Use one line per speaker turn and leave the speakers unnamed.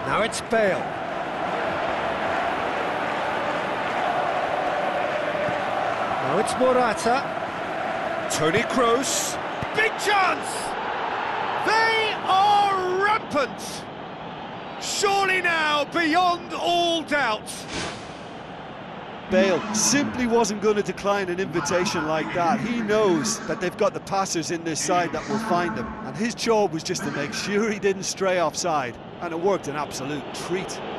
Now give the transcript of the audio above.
Now it's Bale. Now it's Morata. Toni Kroos. Big chance! They are rampant! Surely now, beyond all doubt.
Bale simply wasn't going to decline an invitation like that. He knows that they've got the passers in this side that will find him, and his job was just to make sure he didn't stray offside, and it worked an absolute treat.